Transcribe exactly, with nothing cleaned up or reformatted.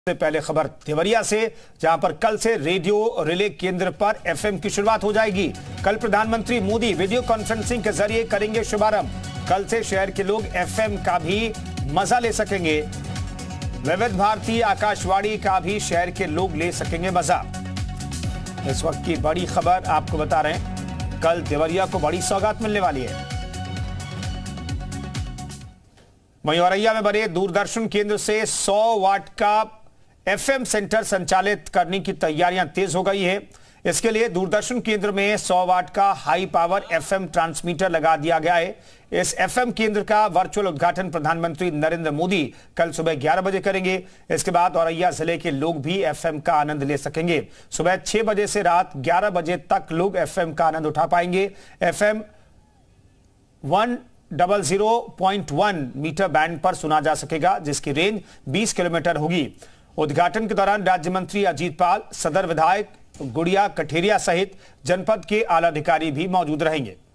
से पहले खबर देवरिया से, जहां पर कल से रेडियो रिले केंद्र पर एफएम की शुरुआत हो जाएगी। कल प्रधानमंत्री मोदी वीडियो कॉन्फ्रेंसिंग के जरिए करेंगे शुभारंभ। कल से शहर के लोग एफएम का भी मजा ले सकेंगे। विविध भारती आकाशवाणी का भी शहर के लोग ले सकेंगे मजा। इस वक्त की बड़ी खबर आपको बता रहे हैं, कल देवरिया को बड़ी सौगात मिलने वाली है। वहीं औरैया में बने दूरदर्शन केंद्र से सौ वाट का एफएम सेंटर संचालित करने की तैयारियां तेज हो गई है। इसके लिए दूरदर्शन केंद्र में सौ वाट का हाई पावर एफएम ट्रांसमीटर लगा दिया गया है। इस एफएम केंद्र का वर्चुअल उद्घाटन प्रधानमंत्री नरेंद्र मोदी कल सुबह ग्यारह बजे करेंगे। इसके बाद औरैया जिले के लोग भी एफएम का आनंद ले सकेंगे। सुबह छह बजे से रात ग्यारह बजे तक लोग एफएम का आनंद उठा पाएंगे। FM one double zero point one metre band पर सुना जा सकेगा, जिसकी रेंज बीस किलोमीटर होगी। उद्घाटन के दौरान राज्य मंत्री अजीत पाल, सदर विधायक गुड़िया कठेरिया सहित जनपद के आला अधिकारी भी मौजूद रहेंगे।